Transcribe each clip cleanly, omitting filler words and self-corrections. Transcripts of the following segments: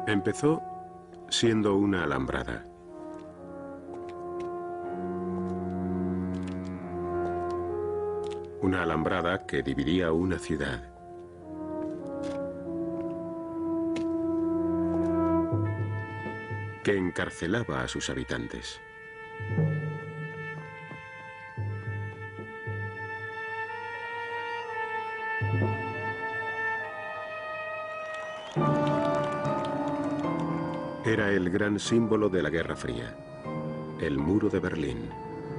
Empezó siendo una alambrada. Una alambrada que dividía una ciudad. Que encarcelaba a sus habitantes. Era el gran símbolo de la Guerra Fría, el muro de Berlín.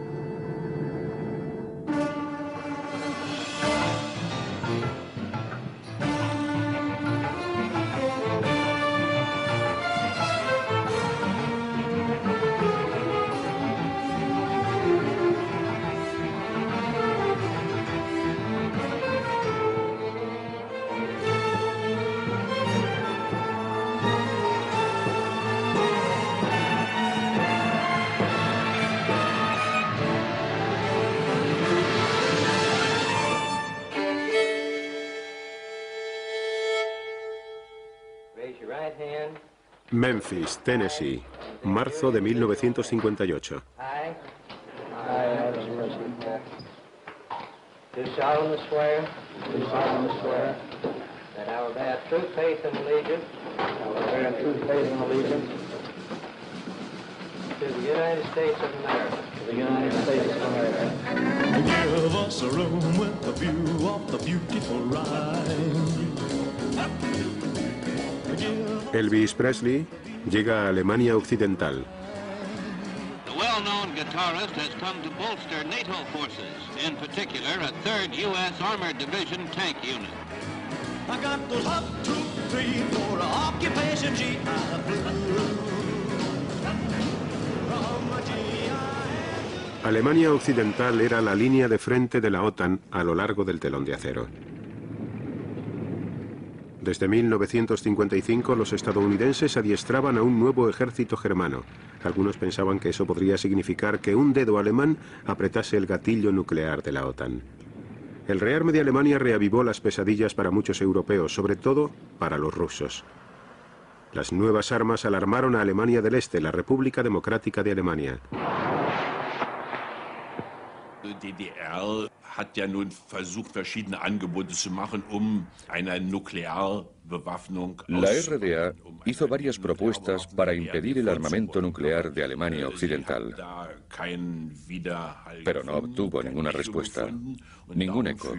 Memphis, Tennessee, marzo de 1958. Do solemnly swear that I will bear true faith and allegiance to the United States of America. Give us a room with a view of the beautiful Rhine. Elvis Presley llega a Alemania Occidental. The well-known guitarist has come to bolster NATO forces, in particular a 3rd U.S. Armored Division tank unit. I got those hot 2, 3 for occupation GI Blue. Alemania Occidental era la línea de frente de la OTAN a lo largo del telón de acero. Desde 1955 los estadounidenses adiestraban a un nuevo ejército germano. Algunos pensaban que eso podría significar que un dedo alemán apretase el gatillo nuclear de la OTAN. El rearme de Alemania reavivó las pesadillas para muchos europeos, sobre todo para los rusos. Las nuevas armas alarmaron a Alemania del Este, la República Democrática de Alemania. DDR hat ja nun versucht, verschiedene Angebote zu machen, eine Nuklearbewaffnung. La RDA hizo varias propuestas para impedir el armamento nuclear de Alemania Occidental, pero no obtuvo ninguna respuesta, ningún eco.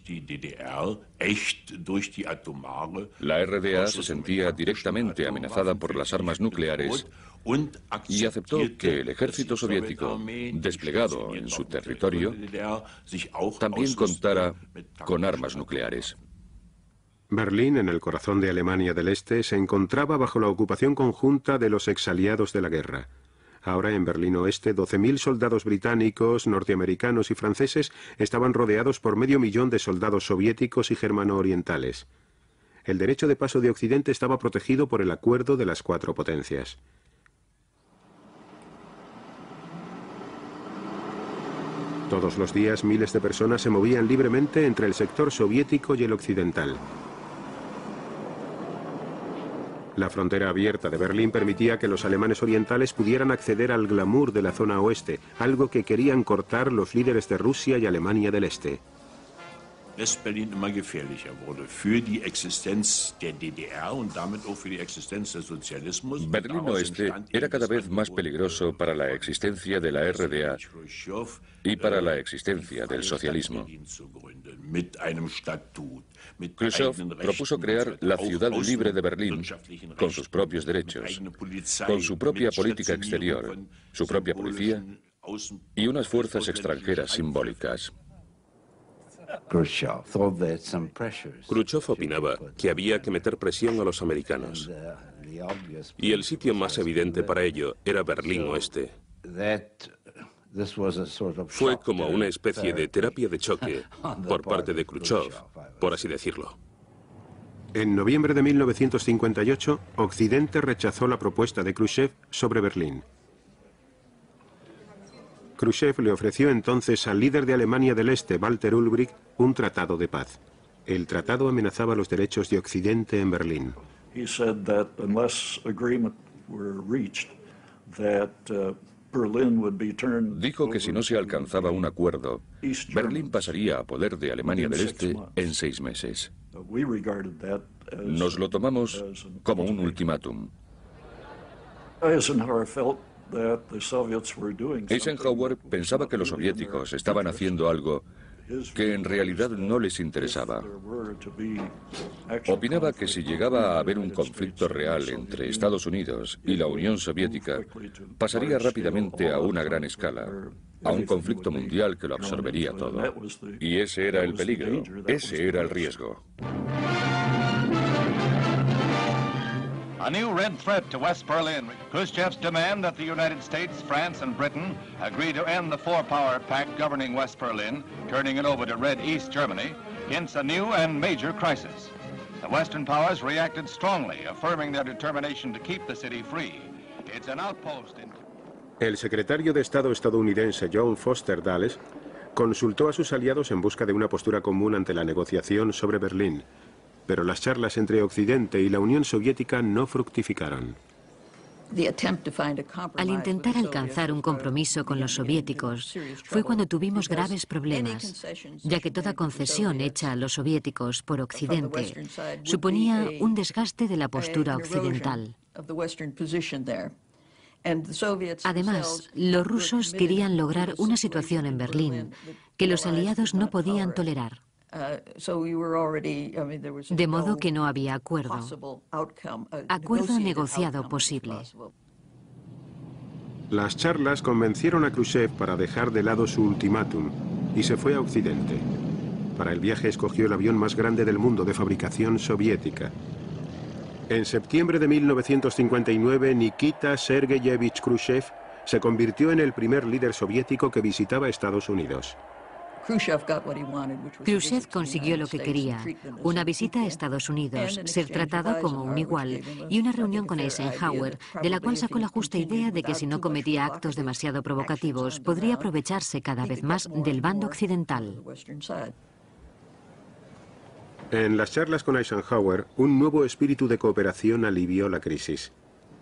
La RDA se sentía directamente amenazada por las armas nucleares y aceptó que el ejército soviético, desplegado en su territorio, también contara con armas nucleares. Berlín, en el corazón de Alemania del Este, se encontraba bajo la ocupación conjunta de los exaliados de la guerra. Ahora en Berlín Oeste, 12.000 soldados británicos, norteamericanos y franceses estaban rodeados por 500.000 de soldados soviéticos y germano-orientales. El derecho de paso de Occidente estaba protegido por el acuerdo de las 4 potencias. Todos los días miles de personas se movían libremente entre el sector soviético y el occidental. La frontera abierta de Berlín permitía que los alemanes orientales pudieran acceder al glamour de la zona oeste, algo que querían cortar los líderes de Rusia y Alemania del Este. West-Berlin immer gefährlicher wurde für die Existenz der DDR und damit auch für die Existenz des Sozialismus. Berlín Oeste era cada vez más peligroso para la existencia de la RDA y para la existencia del socialismo. Khrushchev propuso crear la ciudad libre de Berlín con sus propios derechos, con su propia política exterior, su propia policía y unas fuerzas extranjeras simbólicas. Khrushchev opinaba que había que meter presión a los americanos. Y el sitio más evidente para ello era Berlín Oeste. Fue como una especie de terapia de choque por parte de Khrushchev, por así decirlo. En noviembre de 1958, Occidente rechazó la propuesta de Khrushchev sobre Berlín. Khrushchev le ofreció entonces al líder de Alemania del Este, Walter Ulbricht, un tratado de paz. El tratado amenazaba los derechos de Occidente en Berlín. He said that unless agreement were reached, that Berlin would be turned. Dijo que si no se alcanzaba un acuerdo, Berlín pasaría a poder de Alemania del Este en 6 meses. Nos lo tomamos como un ultimátum. Eisenhower pensaba que los soviéticos estaban haciendo algo que en realidad no les interesaba. Opinaba que si llegaba a haber un conflicto real entre Estados Unidos y la Unión Soviética, pasaría rápidamente a una gran escala, a un conflicto mundial que lo absorbería todo. Y ese era el peligro, ese era el riesgo. A new red threat to West Berlin. Khrushchev's demand that the United States, France, and Britain agree to end the four-power pact governing West Berlin, turning it over to Red East Germany, hints a new and major crisis. The Western powers reacted strongly, affirming their determination to keep the city free. It's an outpost in... El secretario de Estado estadounidense John Foster Dulles consultó a sus aliados en busca de una postura común ante la negociación sobre Berlín. Pero las charlas entre Occidente y la Unión Soviética no fructificaron. Al intentar alcanzar un compromiso con los soviéticos, fue cuando tuvimos graves problemas, ya que toda concesión hecha a los soviéticos por Occidente suponía un desgaste de la postura occidental. Además, los rusos querían lograr una situación en Berlín que los aliados no podían tolerar. De modo que no había acuerdo negociado posible. Las charlas convencieron a Khrushchev para dejar de lado su ultimátum y se fue a Occidente. Para el viaje escogió el avión más grande del mundo de fabricación soviética. En septiembre de 1959, Nikita Sergeyevich Khrushchev se convirtió en el primer líder soviético que visitaba Estados Unidos. Khrushchev consiguió lo que quería, una visita a Estados Unidos, ser tratado como un igual y una reunión con Eisenhower, de la cual sacó la justa idea de que si no cometía actos demasiado provocativos, podría aprovecharse cada vez más del bando occidental. En las charlas con Eisenhower, un nuevo espíritu de cooperación alivió la crisis.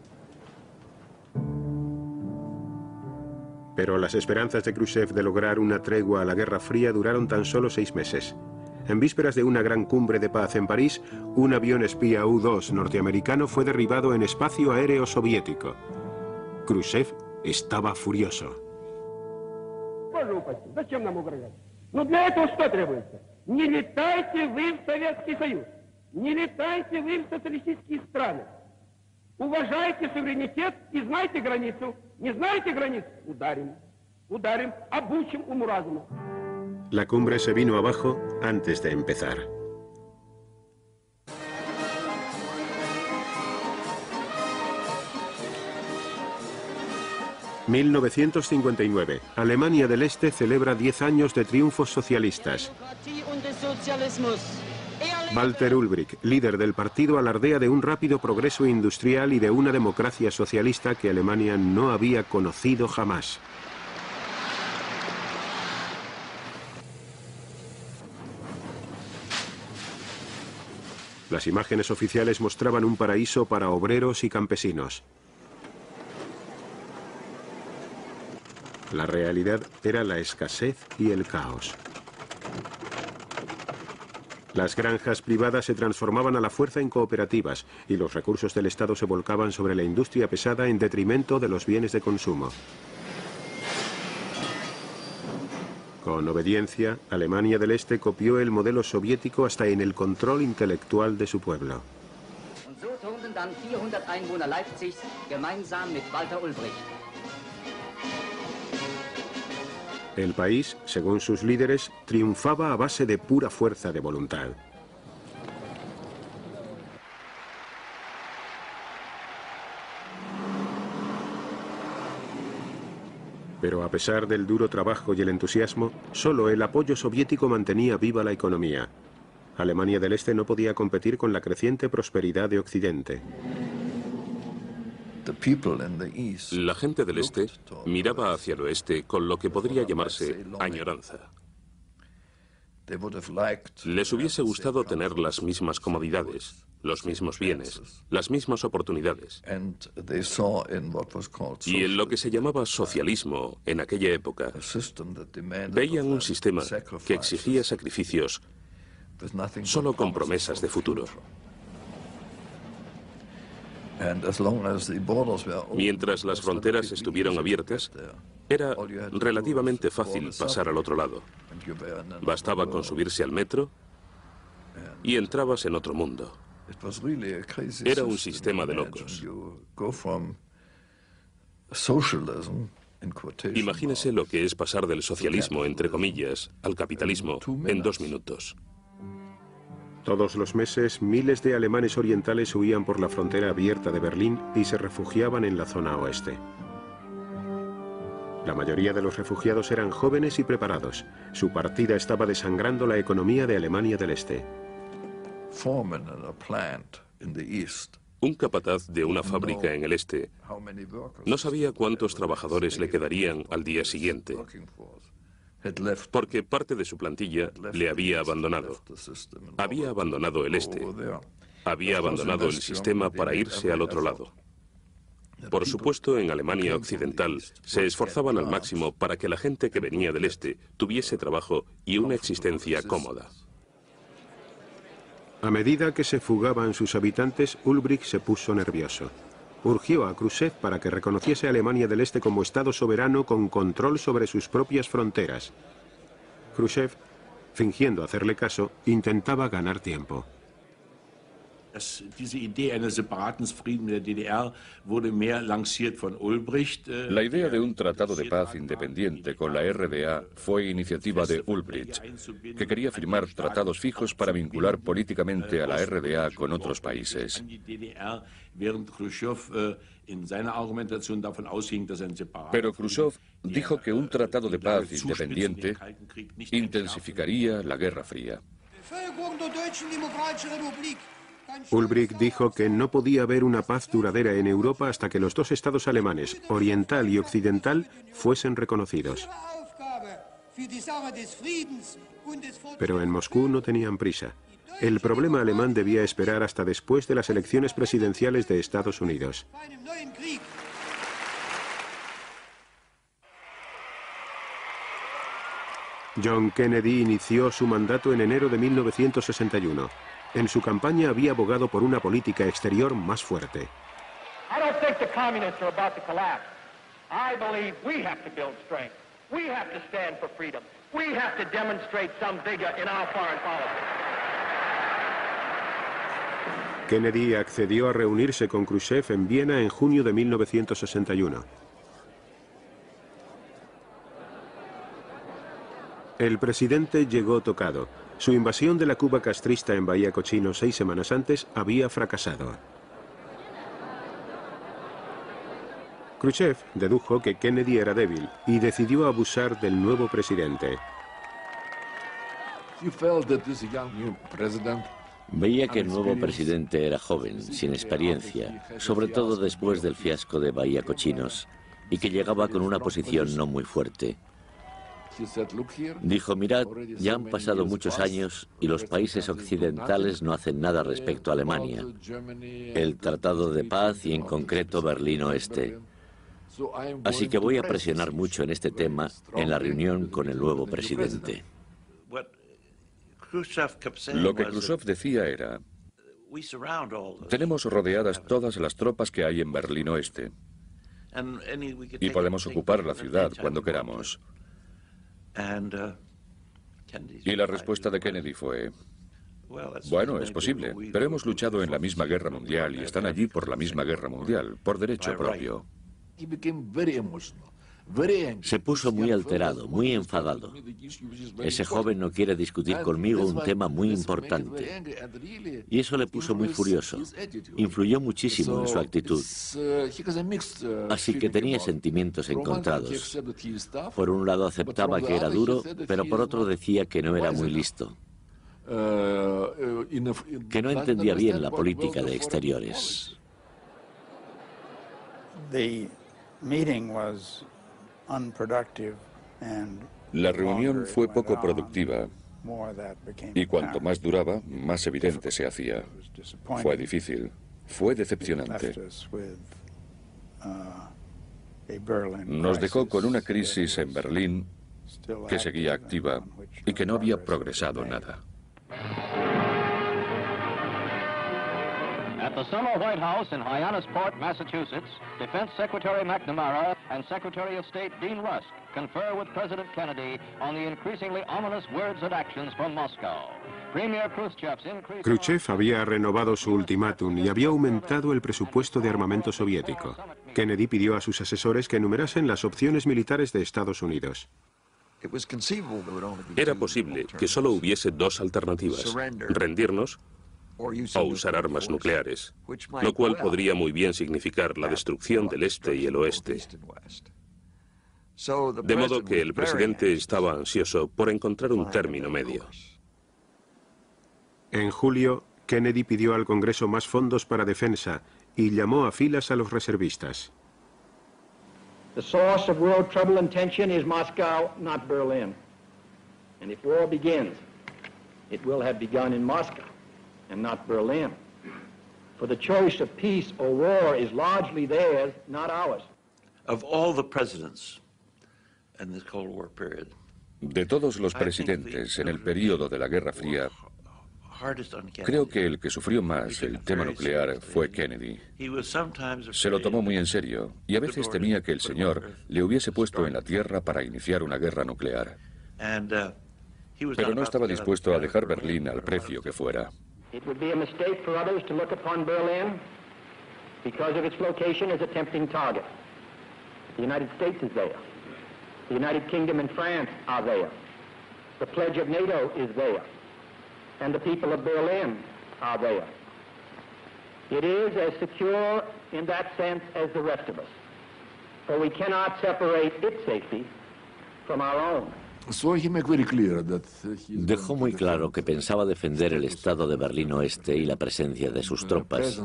Pero las esperanzas de Khrushchev de lograr una tregua a la Guerra Fría duraron tan solo 6 meses. En vísperas de una gran cumbre de paz en París, un avión espía U-2 norteamericano fue derribado en espacio aéreo soviético. Khrushchev estaba furioso. Уважайте суверенитет и знайте границу. Не знаете границу? Ударим. Ударим, обучим уму-разуму. La cumbre se vino abajo antes de empezar. ...1959... Alemania del Este celebra 10 años de triunfos socialistas. Walter Ulbricht, líder del partido, alardea de un rápido progreso industrial y de una democracia socialista que Alemania no había conocido jamás. Las imágenes oficiales mostraban un paraíso para obreros y campesinos. La realidad era la escasez y el caos. Las granjas privadas se transformaban a la fuerza en cooperativas y los recursos del Estado se volcaban sobre la industria pesada en detrimento de los bienes de consumo. Con obediencia, Alemania del Este copió el modelo soviético hasta en el control intelectual de su pueblo. El país, según sus líderes, triunfaba a base de pura fuerza de voluntad. Pero a pesar del duro trabajo y el entusiasmo, solo el apoyo soviético mantenía viva la economía. Alemania del Este no podía competir con la creciente prosperidad de Occidente. La gente del Este miraba hacia el Oeste con lo que podría llamarse añoranza. Les hubiese gustado tener las mismas comodidades, los mismos bienes, las mismas oportunidades. Y en lo que se llamaba socialismo en aquella época, veían un sistema que exigía sacrificios solo con promesas de futuro. Mientras las fronteras estuvieron abiertas, era relativamente fácil pasar al otro lado. Bastaba con subirse al metro y entrabas en otro mundo. Era un sistema de locos. Imagínese lo que es pasar del socialismo, entre comillas, al capitalismo en 2 minutos. Todos los meses, miles de alemanes orientales huían por la frontera abierta de Berlín y se refugiaban en la zona oeste. La mayoría de los refugiados eran jóvenes y preparados. Su partida estaba desangrando la economía de Alemania del Este. Un capataz de una fábrica en el este no sabía cuántos trabajadores le quedarían al día siguiente, porque parte de su plantilla le había abandonado. Había abandonado el este. Había abandonado el sistema para irse al otro lado. Por supuesto, en Alemania Occidental se esforzaban al máximo para que la gente que venía del este tuviese trabajo y una existencia cómoda. A medida que se fugaban sus habitantes, Ulbricht se puso nervioso. Urgió a Khrushchev para que reconociese a Alemania del Este como Estado soberano con control sobre sus propias fronteras. Khrushchev, fingiendo hacerle caso, intentaba ganar tiempo. La idea de un tratado de paz independiente con la RDA fue iniciativa de Ulbricht, que quería firmar tratados fijos para vincular políticamente a la RDA con otros países. Pero Khrushchev dijo que un tratado de paz independiente intensificaría la Guerra Fría. Ulbricht dijo que no podía haber una paz duradera en Europa hasta que los dos estados alemanes, oriental y occidental, fuesen reconocidos. Pero en Moscú no tenían prisa. El problema alemán debía esperar hasta después de las elecciones presidenciales de Estados Unidos. John Kennedy inició su mandato en enero de 1961. En su campaña había abogado por una política exterior más fuerte. Kennedy accedió a reunirse con Khrushchev en Viena en junio de 1961. El presidente llegó tocado. Su invasión de la Cuba castrista en Bahía Cochino 6 semanas antes había fracasado. Khrushchev dedujo que Kennedy era débil y decidió abusar del nuevo presidente. Veía que el nuevo presidente era joven, sin experiencia, sobre todo después del fiasco de Bahía Cochinos, y que llegaba con una posición no muy fuerte. Dijo, mirad, ya han pasado muchos años y los países occidentales no hacen nada respecto a Alemania. El Tratado de Paz y en concreto Berlín Oeste. Así que voy a presionar mucho en este tema en la reunión con el nuevo presidente. Lo que Khrushchev decía era: tenemos rodeadas todas las tropas que hay en Berlín Oeste y podemos ocupar la ciudad cuando queramos. Y la respuesta de Kennedy fue: bueno, es posible, pero hemos luchado en la misma guerra mundial y están allí por la misma guerra mundial, por derecho propio. Se puso muy alterado, muy enfadado. Ese joven no quiere discutir conmigo un tema muy importante. Y eso le puso muy furioso. Influyó muchísimo en su actitud. Así que tenía sentimientos encontrados. Por un lado aceptaba que era duro, pero por otro decía que no era muy listo. Que no entendía bien la política de exteriores. La reunión fue poco productiva Y cuanto más duraba, más evidente se hacía. Fue difícil, fue decepcionante. Nos dejó con una crisis en Berlín que seguía activa y que no había progresado nada. At the summer White House in Hyannisport, Massachusetts, Defense Secretary McNamara and Secretary of State Dean Rusk confer with President Kennedy on the increasingly ominous words and actions from Moscow. Premier Khrushchev's increase... Khrushchev había renovado su ultimátum y había aumentado el presupuesto de armamento soviético. Kennedy pidió a sus asesores que enumerasen las opciones militares de Estados Unidos. Era posible que solo hubiese dos alternativas: rendirnos o usar armas nucleares, lo cual podría muy bien significar la destrucción del este y el oeste. De modo que el presidente estaba ansioso por encontrar un término medio. En julio, Kennedy pidió al Congreso más fondos para defensa y llamó a filas a los reservistas. The source of world trouble and tension is Moscow, not Berlin. And if war begins, it will have begun in Moscow and not Berlin. For the choice of peace or war is largely theirs, not ours. Of all the presidents in this Cold War period, de todos los presidentes en el período de la Guerra Fría, creo que el que sufrió más el tema nuclear fue Kennedy. Se lo tomó muy en serio y a veces temía que el señor le hubiese puesto en la tierra para iniciar una guerra nuclear. Pero no estaba dispuesto a dejar Berlín al precio que fuera. It would be a mistake for others to look upon Berlin because of its location as a tempting target. The United States is there. The United Kingdom and France are there. The pledge of NATO is there. And the people of Berlin are there. It is as secure in that sense as the rest of us. For we cannot separate its safety from our own. Dejó muy claro que pensaba defender el estado de Berlín Oeste y la presencia de sus tropas.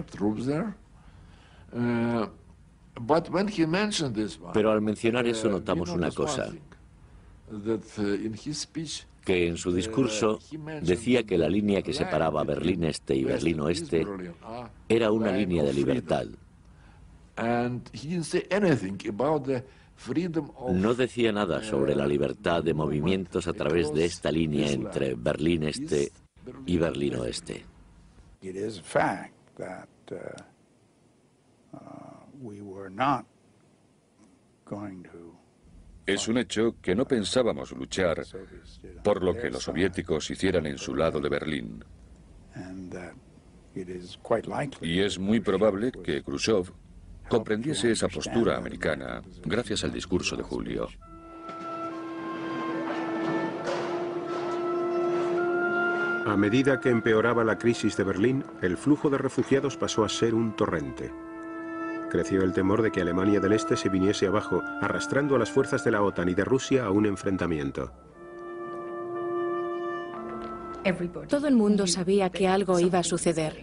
Pero al mencionar eso notamos una cosa, que en su discurso decía que la línea que separaba Berlín Este y Berlín Oeste era una línea de libertad. No decía nada sobre la libertad de movimientos a través de esta línea entre Berlín Este y Berlín Oeste. Es un hecho que no pensábamos luchar por lo que los soviéticos hicieran en su lado de Berlín. Y es muy probable que Khrushchev comprendiese esa postura americana gracias al discurso de julio. A medida que empeoraba la crisis de Berlín, el flujo de refugiados pasó a ser un torrente. Creció el temor de que Alemania del Este se viniese abajo, arrastrando a las fuerzas de la OTAN y de Rusia a un enfrentamiento. Todo el mundo sabía que algo iba a suceder.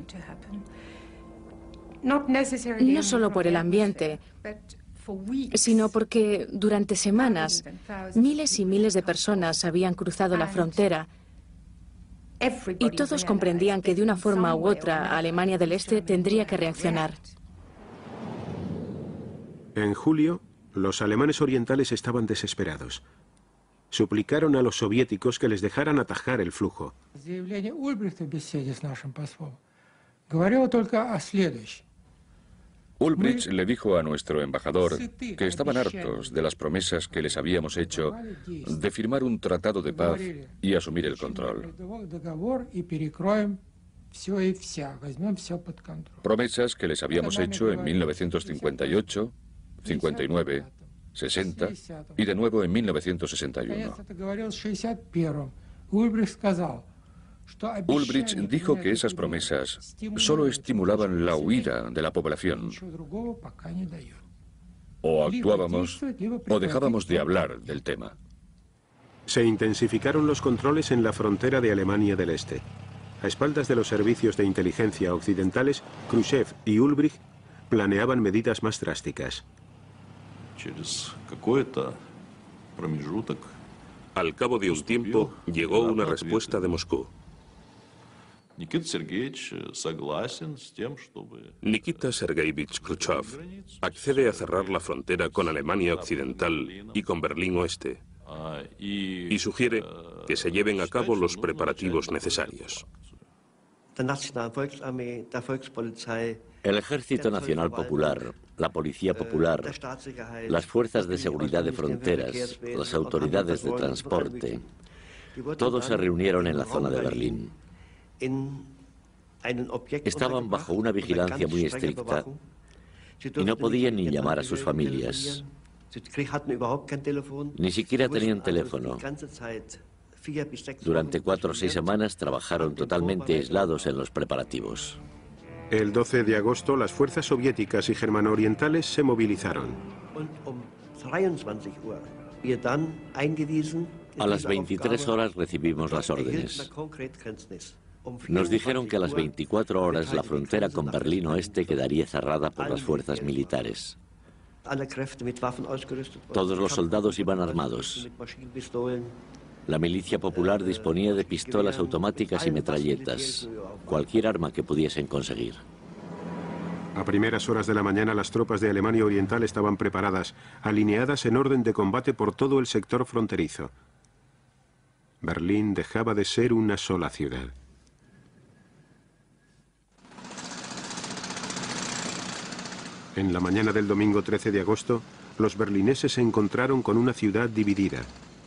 No solo por el ambiente, sino porque durante semanas miles y miles de personas habían cruzado la frontera y todos comprendían que de una forma u otra Alemania del Este tendría que reaccionar. En julio, los alemanes orientales estaban desesperados. Suplicaron a los soviéticos que les dejaran atajar el flujo. Ulbricht le dijo a nuestro embajador que estaban hartos de las promesas que les habíamos hecho de firmar un tratado de paz y asumir el control. Promesas que les habíamos hecho en 1958, 59, 60 y de nuevo en 1961. Ulbricht dijo que esas promesas solo estimulaban la huida de la población. O actuábamos o dejábamos de hablar del tema. Se intensificaron los controles en la frontera de Alemania del Este. A espaldas de los servicios de inteligencia occidentales, Khrushchev y Ulbricht planeaban medidas más drásticas. Al cabo de un tiempo, llegó una respuesta de Moscú. Nikita Sergeyevich Khrushchev accede a cerrar la frontera con Alemania Occidental y con Berlín Oeste y sugiere que se lleven a cabo los preparativos necesarios. El Ejército Nacional Popular, la Policía Popular, las Fuerzas de Seguridad de Fronteras, las autoridades de transporte, todos se reunieron en la zona de Berlín. Estaban bajo una vigilancia muy estricta y no podían ni llamar a sus familias. Ni siquiera tenían teléfono. Durante 4 o 6 semanas trabajaron totalmente aislados en los preparativos. El 12 de agosto, las fuerzas soviéticas y germano-orientales se movilizaron. A las 23 horas recibimos las órdenes. Nos dijeron que a las 24 horas la frontera con Berlín Oeste quedaría cerrada por las fuerzas militares. Todos los soldados iban armados. La milicia popular disponía de pistolas automáticas y metralletas, cualquier arma que pudiesen conseguir. A primeras horas de la mañana, las tropas de Alemania Oriental estaban preparadas, alineadas en orden de combate por todo el sector fronterizo. Berlín dejaba de ser una sola ciudad. En la mañana del domingo 13 de agosto, los berlineses se encontraron con una ciudad dividida.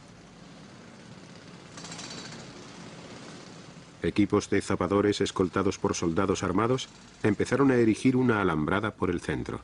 Equipos de zapadores escoltados por soldados armados empezaron a erigir una alambrada por el centro.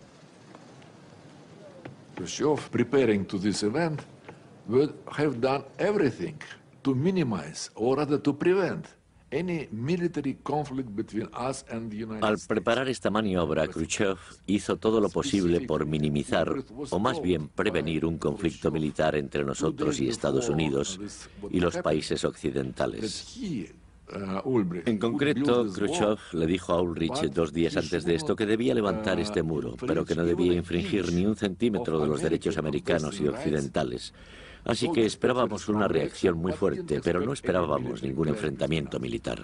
Khrushchev, preparing to this event, would have done everything to minimize, or rather to prevent, any military conflict between us and the United Al States. preparar esta maniobra, Khrushchev hizo todo lo posible por minimizar, o más bien prevenir, un conflicto militar entre nosotros y Estados Unidos y los países occidentales. En concreto, Khrushchev le dijo a Ulrich 2 días antes de esto que debía levantar este muro, pero que no debía infringir ni un centímetro de los derechos americanos y occidentales. Así que esperábamos una reacción muy fuerte, pero no esperábamos ningún enfrentamiento militar.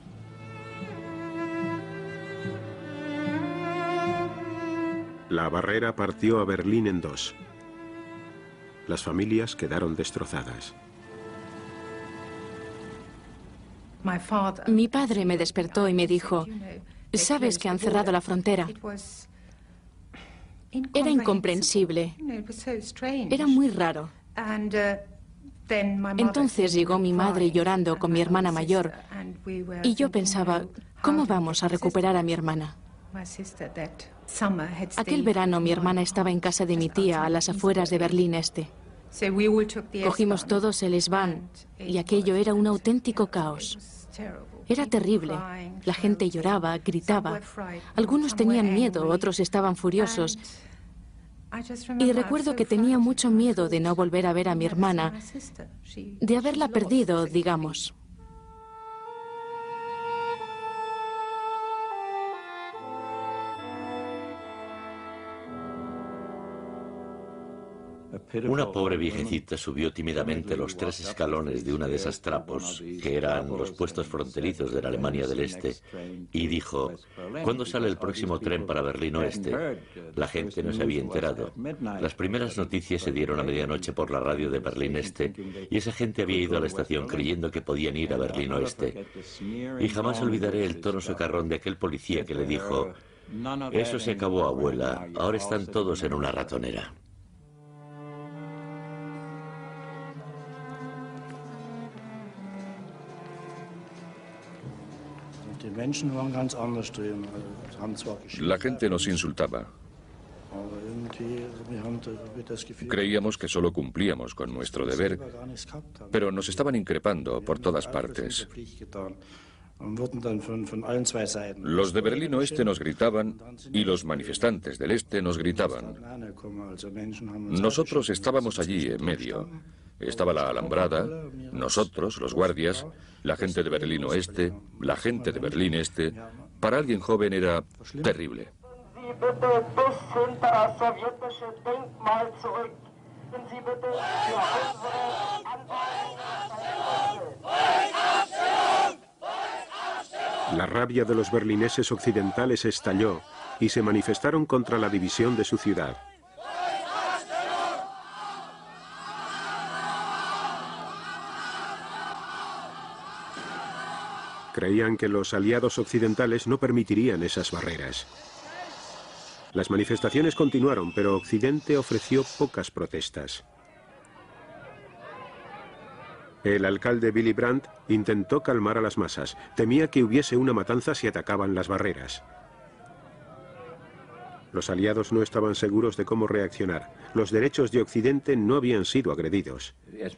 La barrera partió a Berlín en 2. Las familias quedaron destrozadas. Mi padre me despertó y me dijo, ¿sabes que han cerrado la frontera? Era incomprensible. Era muy raro. Entonces llegó mi madre llorando con mi hermana mayor y yo pensaba, ¿cómo vamos a recuperar a mi hermana? Aquel verano mi hermana estaba en casa de mi tía a las afueras de Berlín Este. Cogimos todos el S-Bahn y aquello era un auténtico caos. Era terrible. La gente lloraba, gritaba. Algunos tenían miedo, otros estaban furiosos. Y recuerdo que tenía mucho miedo de no volver a ver a mi hermana, de haberla perdido, digamos. Una pobre viejecita subió tímidamente los 3 escalones de una de esas trapos, que eran los puestos fronterizos de la Alemania del Este, y dijo, ¿cuándo sale el próximo tren para Berlín Oeste? La gente no se había enterado. Las primeras noticias se dieron a medianoche por la radio de Berlín Este, y esa gente había ido a la estación creyendo que podían ir a Berlín Oeste. Y jamás olvidaré el tono socarrón de aquel policía que le dijo, eso se acabó, abuela, ahora están todos en una ratonera. La gente nos insultaba. Creíamos que solo cumplíamos con nuestro deber, pero nos estaban increpando por todas partes. Los de Berlín Oeste nos gritaban y los manifestantes del Este nos gritaban. Nosotros estábamos allí en medio. Estaba la alambrada, nosotros, los guardias, la gente de Berlín Oeste, la gente de Berlín Este. Para alguien joven era terrible. La rabia de los berlineses occidentales estalló y se manifestaron contra la división de su ciudad. Creían que los aliados occidentales no permitirían esas barreras. Las manifestaciones continuaron, pero Occidente ofreció pocas protestas. El alcalde Willy Brandt intentó calmar a las masas. Temía que hubiese una matanza si atacaban las barreras. Los aliados no estaban seguros de cómo reaccionar. Los derechos de Occidente no habían sido agredidos.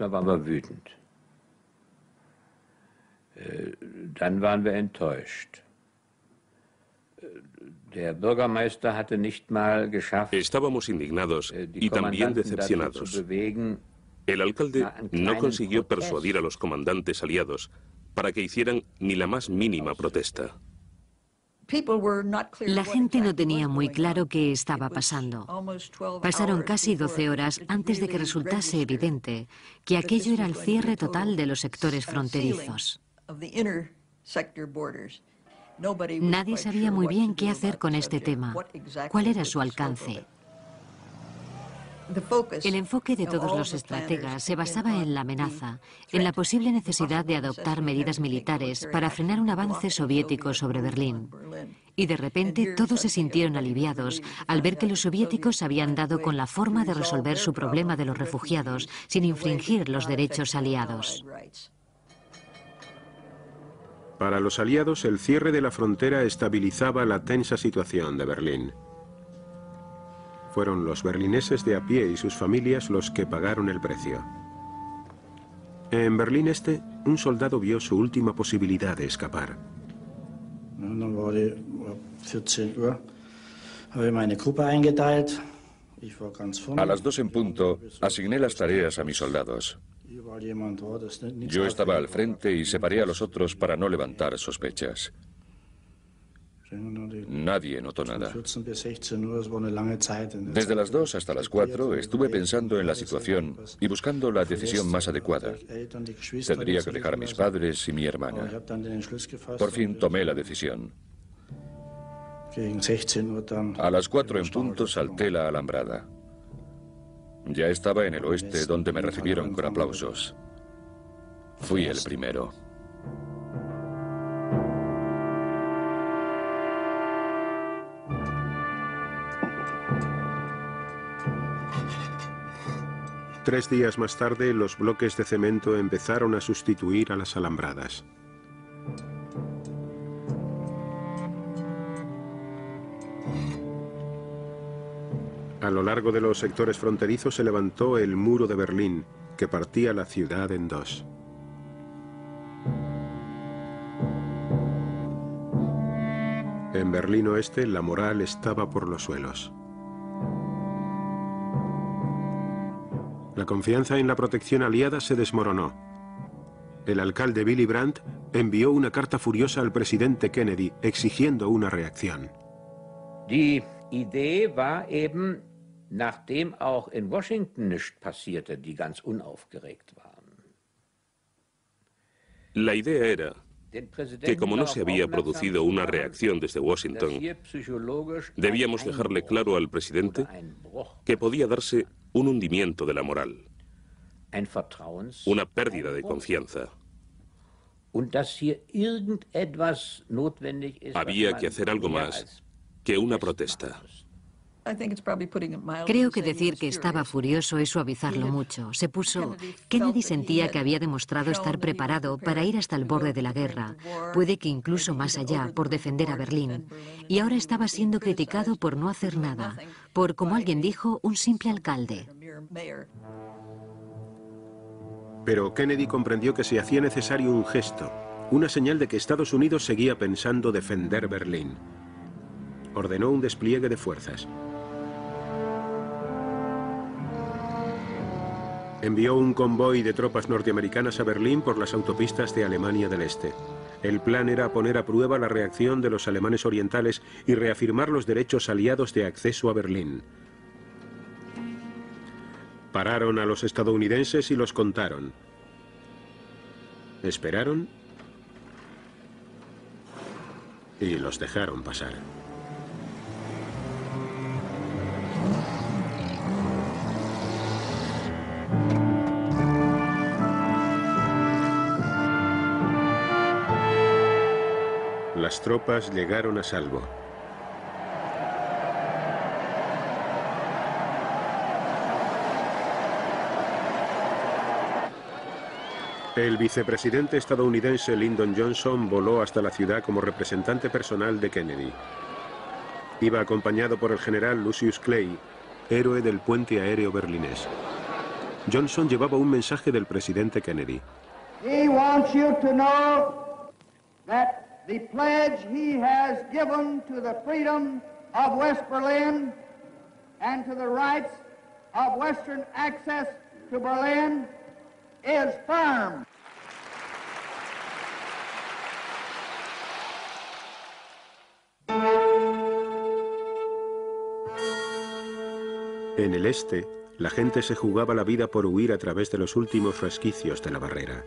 Dann waren wir enttäuscht. Der Bürgermeister hatte nicht mal geschafft, estábamos indignados y también decepcionados. El alcalde no consiguió persuadir a los comandantes aliados para que hicieran ni la más mínima protesta. La gente no tenía muy claro qué estaba pasando. Pasaron casi 12 horas antes de que resultase evidente que aquello era el cierre total de los sectores fronterizos. Nadie sabía muy bien qué hacer con este tema, cuál era su alcance. El enfoque de todos los estrategas se basaba en la amenaza, en la posible necesidad de adoptar medidas militares para frenar un avance soviético sobre Berlín. Y de repente todos se sintieron aliviados al ver que los soviéticos habían dado con la forma de resolver su problema de los refugiados sin infringir los derechos aliados. Para los aliados, el cierre de la frontera estabilizaba la tensa situación de Berlín. Fueron los berlineses de a pie y sus familias los que pagaron el precio. En Berlín Este, un soldado vio su última posibilidad de escapar. A las 2 en punto, asigné las tareas a mis soldados. Yo estaba al frente y separé a los otros para no levantar sospechas. Nadie notó nada. Desde las 2 hasta las 4 estuve pensando en la situación y buscando la decisión más adecuada. Tendría que dejar a mis padres y mi hermana. Por fin tomé la decisión. A las 4 en punto salté la alambrada. Ya estaba en el oeste, donde me recibieron con aplausos. Fui el primero. Tres días más tarde, los bloques de cemento empezaron a sustituir a las alambradas. A lo largo de los sectores fronterizos se levantó el muro de Berlín, que partía la ciudad en dos. En Berlín Oeste, la moral estaba por los suelos. La confianza en la protección aliada se desmoronó. El alcalde Willy Brandt envió una carta furiosa al presidente Kennedy exigiendo una reacción. Die Idee war eben, nachdem auch in Washington nichts passierte, die ganz unaufgeregt waren. La idea era que como no se había producido una reacción desde Washington, debíamos dejarle claro al presidente que podía darse un hundimiento de la moral, una pérdida de confianza. Había que hacer algo más que una protesta. Creo que decir que estaba furioso es suavizarlo mucho. Se puso... Kennedy sentía que había demostrado estar preparado para ir hasta el borde de la guerra, puede que incluso más allá, por defender a Berlín. Y ahora estaba siendo criticado por no hacer nada, por, como alguien dijo, un simple alcalde. Pero Kennedy comprendió que se hacía necesario un gesto, una señal de que Estados Unidos seguía pensando defender Berlín. Ordenó un despliegue de fuerzas. Envió un convoy de tropas norteamericanas a Berlín por las autopistas de Alemania del Este. El plan era poner a prueba la reacción de los alemanes orientales y reafirmar los derechos aliados de acceso a Berlín. Pararon a los estadounidenses y los contaron. Esperaron y los dejaron pasar. Las tropas llegaron a salvo. El vicepresidente estadounidense Lyndon Johnson voló hasta la ciudad como representante personal de Kennedy. Iba acompañado por el general Lucius Clay, héroe del puente aéreo berlinés. Johnson llevaba un mensaje del presidente Kennedy. He wants you to know that the pledge he has given to the freedom of West Berlin and to the rights of Western access to Berlin is firm. En el este, la gente se jugaba la vida por huir a través de los últimos resquicios de la barrera.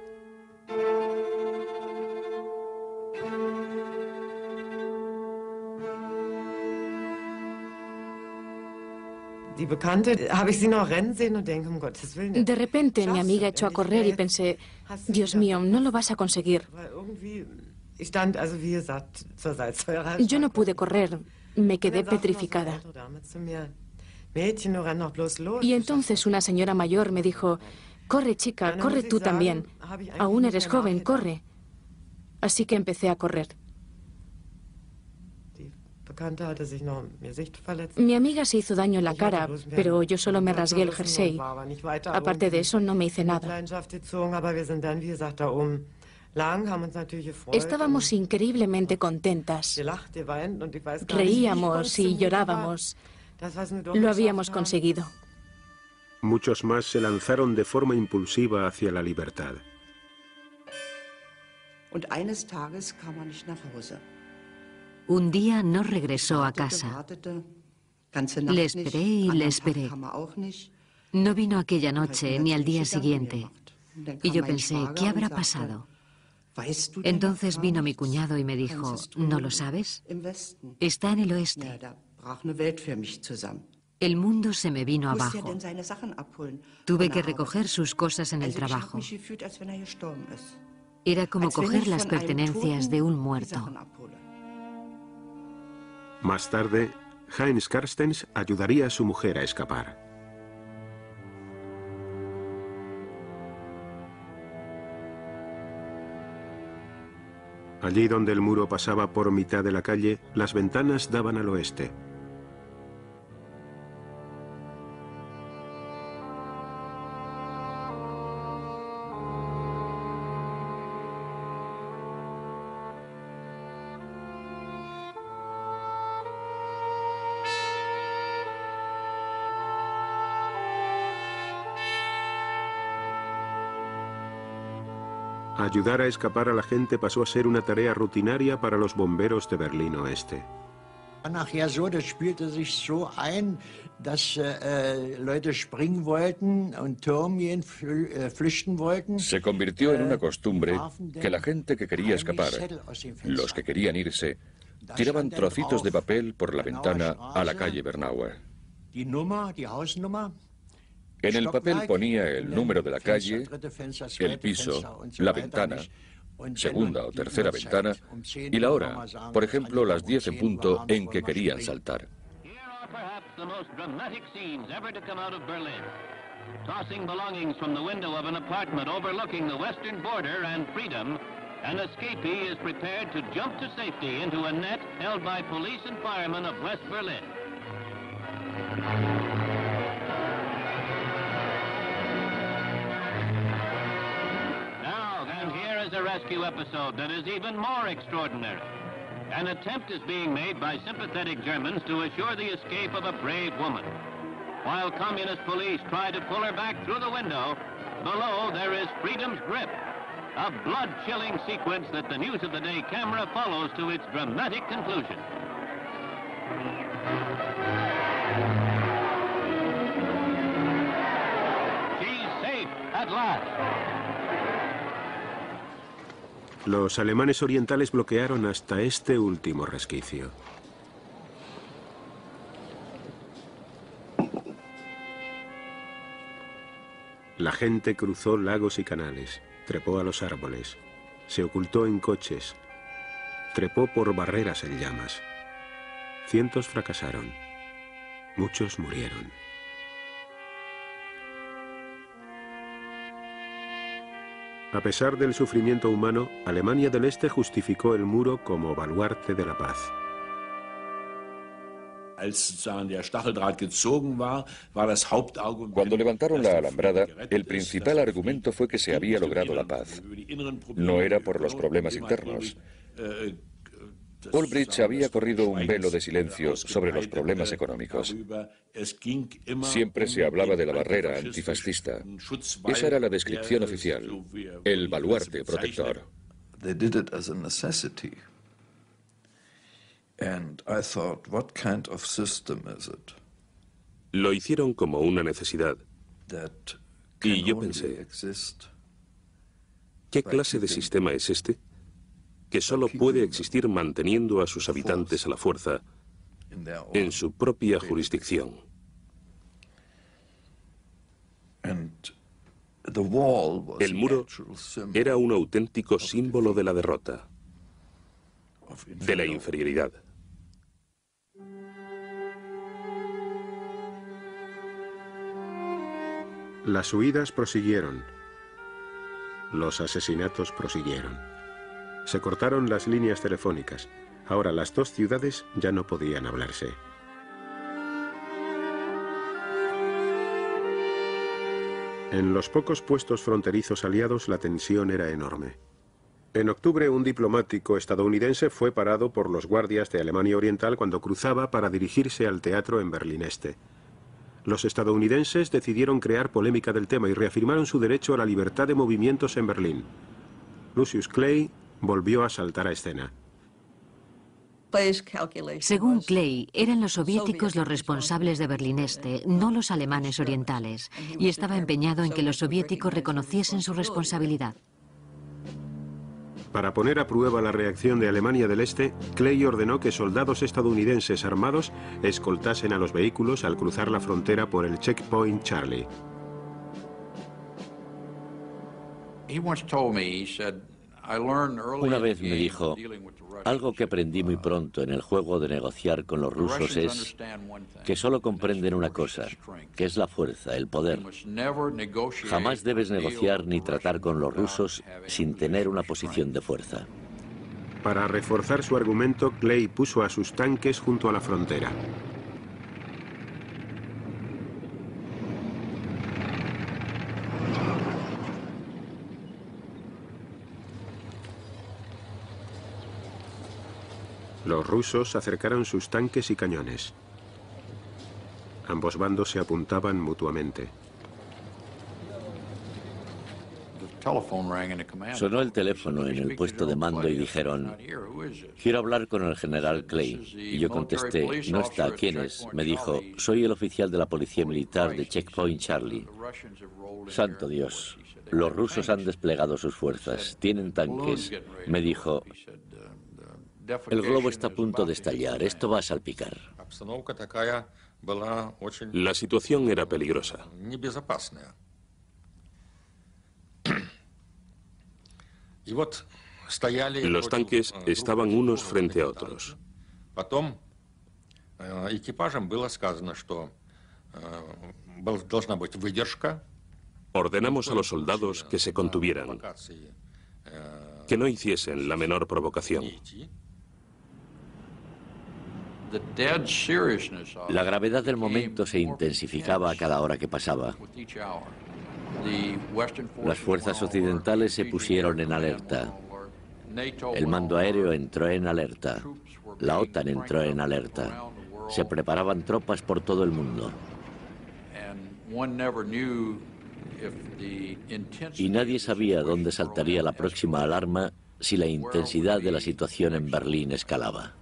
De repente mi amiga echó a correr y pensé, Dios mío, no lo vas a conseguir. Yo no pude correr, me quedé petrificada. Y entonces una señora mayor me dijo, corre chica, corre tú también. Aún eres joven, corre. Así que empecé a correr. Mi amiga se hizo daño en la cara, pero yo solo me rasgué el jersey. Aparte de eso, no me hice nada. Estábamos increíblemente contentas. Reíamos y llorábamos. Lo habíamos conseguido. Muchos más se lanzaron de forma impulsiva hacia la libertad. Un día no regresó a casa. Le esperé y le esperé. No vino aquella noche ni al día siguiente. Y yo pensé, ¿qué habrá pasado? Entonces vino mi cuñado y me dijo, ¿no lo sabes? Está en el oeste. El mundo se me vino abajo. Tuve que recoger sus cosas en el trabajo. Era como coger las pertenencias de un muerto. Más tarde, Heinz Carstens ayudaría a su mujer a escapar. Allí donde el muro pasaba por mitad de la calle, las ventanas daban al oeste. Ayudar a escapar a la gente pasó a ser una tarea rutinaria para los bomberos de Berlín Oeste. Nachher so, das spielte sich so ein, dass Leute springen wollten und Türme flüchten wollten. Se convirtió en una costumbre que la gente que quería escapar, los que querían irse, tiraban trocitos de papel por la ventana a la calle Bernauer. Die Nummer, die Hausnummer. En el papel ponía el número de la calle, el piso, la ventana, segunda o tercera ventana y la hora, por ejemplo, las 10 en punto en que querían saltar. Tossing belongings from the window of an apartment overlooking the western border and freedom, an escapee is prepared to jump to safety into a net held by police and firemen of West Berlin. A rescue episode that is even more extraordinary. An attempt is being made by sympathetic Germans to assure the escape of a brave woman. While communist police try to pull her back through the window, below there is freedom's grip. A blood-chilling sequence that the News of the Day camera follows to its dramatic conclusion. Los alemanes orientales bloquearon hasta este último resquicio. La gente cruzó lagos y canales, trepó a los árboles, se ocultó en coches, trepó por barreras en llamas. Cientos fracasaron, muchos murieron. A pesar del sufrimiento humano, Alemania del Este justificó el muro como baluarte de la paz. Cuando levantaron la alambrada, el principal argumento fue que se había logrado la paz. No era por los problemas internos. Ulbricht había corrido un velo de silencio sobre los problemas económicos. Siempre se hablaba de la barrera antifascista. Esa era la descripción oficial, el baluarte protector. Lo hicieron como una necesidad. Y yo pensé, ¿qué clase de sistema es este? Que solo puede existir manteniendo a sus habitantes a la fuerza en su propia jurisdicción. El muro era un auténtico símbolo de la derrota, de la inferioridad. Las huidas prosiguieron. Los asesinatos prosiguieron. Se cortaron las líneas telefónicas. Ahora las dos ciudades ya no podían hablarse. En los pocos puestos fronterizos aliados la tensión era enorme. En octubre, un diplomático estadounidense fue parado por los guardias de Alemania Oriental cuando cruzaba para dirigirse al teatro en Berlín Este. Los estadounidenses decidieron crear polémica del tema y reafirmaron su derecho a la libertad de movimientos en Berlín. Lucius Clay volvió a saltar a escena. Según Clay, eran los soviéticos los responsables de Berlín Este, no los alemanes orientales, y estaba empeñado en que los soviéticos reconociesen su responsabilidad. Para poner a prueba la reacción de Alemania del Este, Clay ordenó que soldados estadounidenses armados escoltasen a los vehículos al cruzar la frontera por el Checkpoint Charlie. Una vez me dijo, algo que aprendí muy pronto en el juego de negociar con los rusos es que solo comprenden una cosa, que es la fuerza, el poder. Jamás debes negociar ni tratar con los rusos sin tener una posición de fuerza. Para reforzar su argumento, Clay puso a sus tanques junto a la frontera. Los rusos acercaron sus tanques y cañones. Ambos bandos se apuntaban mutuamente. Sonó el teléfono en el puesto de mando y dijeron, quiero hablar con el general Clay. Y yo contesté, no está, ¿quién es? Me dijo, soy el oficial de la policía militar de Checkpoint Charlie. Santo Dios, los rusos han desplegado sus fuerzas, tienen tanques. Me dijo, el globo está a punto de estallar, esto va a salpicar. La situación era peligrosa. Los tanques estaban unos frente a otros. Ordenamos a los soldados que se contuvieran, que no hiciesen la menor provocación. La gravedad del momento se intensificaba a cada hora que pasaba. Las fuerzas occidentales se pusieron en alerta. El mando aéreo entró en alerta. La OTAN entró en alerta. Se preparaban tropas por todo el mundo. Y nadie sabía dónde saltaría la próxima alarma si la intensidad de la situación en Berlín escalaba.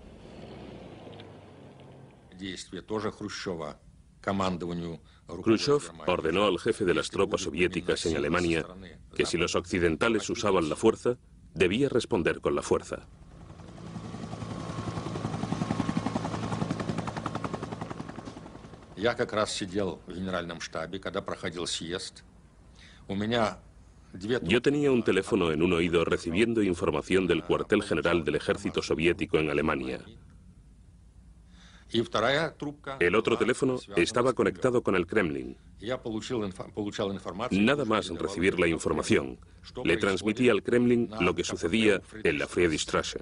Khrushchev ordenó al jefe de las tropas soviéticas en Alemania que si los occidentales usaban la fuerza, debía responder con la fuerza. Я как раз сидел в генеральном штабе, когда проходил съезд. У меня Yo tenía un teléfono en un oído recibiendo información del cuartel general del ejército soviético en Alemania. El otro teléfono estaba conectado con el Kremlin. Nada más recibir la información, le transmití al Kremlin lo que sucedía en la Friedrichstraße.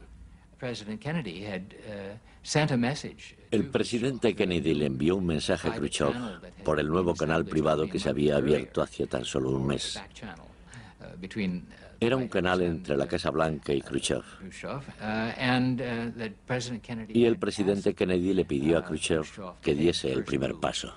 El presidente Kennedy le envió un mensaje a Khrushchev por el nuevo canal privado que se había abierto hacía tan solo un mes. Era un canal entre la Casa Blanca y Khrushchev. Y el presidente Kennedy le pidió a Khrushchev que diese el primer paso.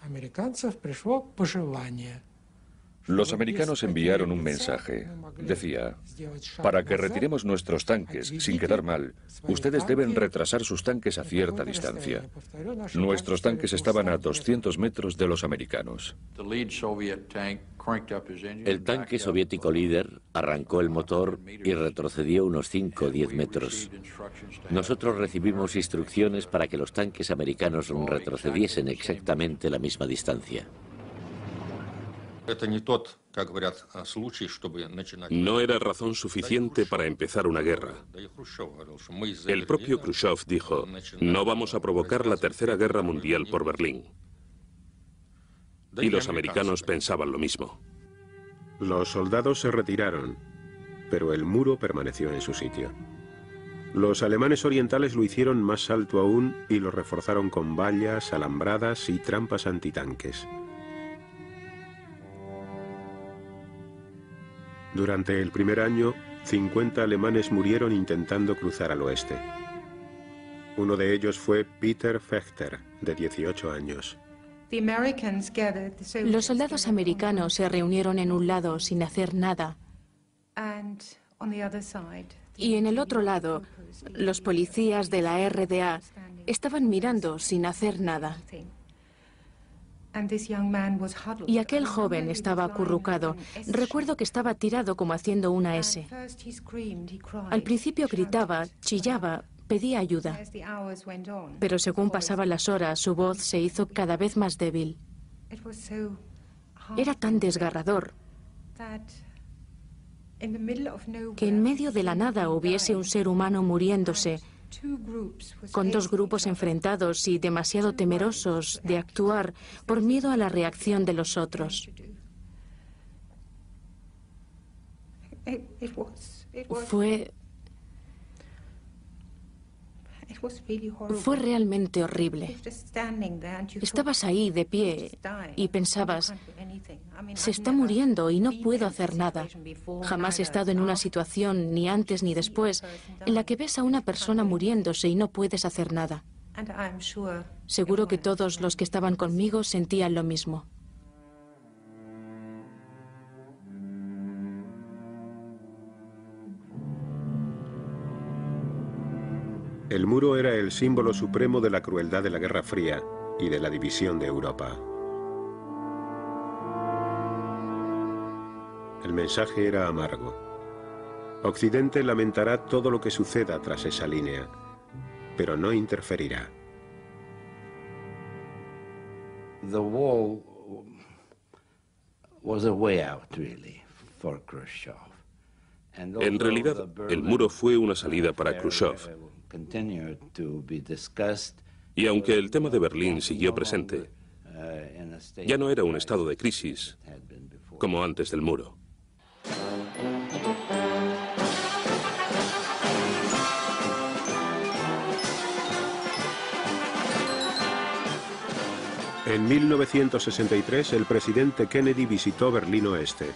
Los americanos enviaron un mensaje. Decía, para que retiremos nuestros tanques sin quedar mal, ustedes deben retrasar sus tanques a cierta distancia. Nuestros tanques estaban a 200 metros de los americanos. El tanque soviético líder arrancó el motor y retrocedió unos 5 o 10 metros. Nosotros recibimos instrucciones para que los tanques americanos retrocediesen exactamente la misma distancia. No era razón suficiente para empezar una guerra. El propio Khrushchev dijo, no vamos a provocar la Tercera Guerra Mundial por Berlín. Y los americanos pensaban lo mismo. Los soldados se retiraron, pero el muro permaneció en su sitio. Los alemanes orientales lo hicieron más alto aún y lo reforzaron con vallas, alambradas y trampas antitanques. Durante el primer año, 50 alemanes murieron intentando cruzar al oeste. Uno de ellos fue Peter Fechter, de 18 años. Los soldados americanos se reunieron en un lado sin hacer nada. Y en el otro lado, los policías de la RDA estaban mirando sin hacer nada. Y aquel joven estaba acurrucado. Recuerdo que estaba tirado como haciendo una S. Al principio gritaba, chillaba, pedía ayuda. Pero según pasaban las horas, su voz se hizo cada vez más débil. Era tan desgarrador que en medio de la nada hubiese un ser humano muriéndose, con dos grupos enfrentados y demasiado temerosos de actuar por miedo a la reacción de los otros. Fue realmente horrible. Estabas ahí de pie y pensabas, se está muriendo y no puedo hacer nada. Jamás he estado en una situación, ni antes ni después, en la que ves a una persona muriéndose y no puedes hacer nada. Seguro que todos los que estaban conmigo sentían lo mismo. El muro era el símbolo supremo de la crueldad de la Guerra Fría y de la división de Europa. El mensaje era amargo. Occidente lamentará todo lo que suceda tras esa línea, pero no interferirá. The wall was a way out, really, for Khrushchev. En realidad, el muro fue una salida para Khrushchev. Y aunque el tema de Berlín siguió presente, ya no era un estado de crisis como antes del muro. En 1963, el presidente Kennedy visitó Berlín Oeste.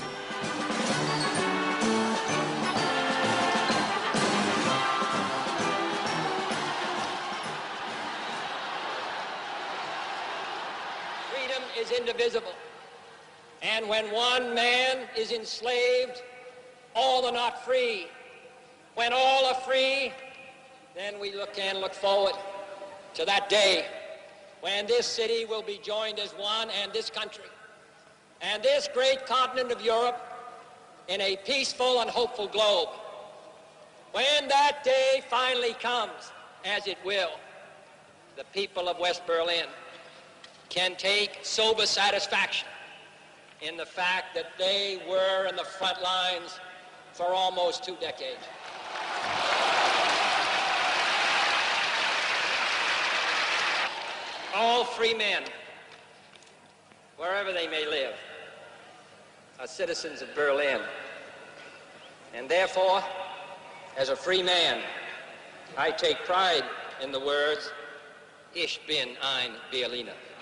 And when one man is enslaved, all are not free. When all are free, then we can look forward to that day when this city will be joined as one, and this country, and this great continent of Europe, in a peaceful and hopeful globe. When that day finally comes, as it will, the people of West Berlin can take sober satisfaction in the fact that they were in the front lines for almost 2 decades. All free men, wherever they may live, are citizens of Berlin. And therefore, as a free man, I take pride in the words, Ich bin ein Berliner.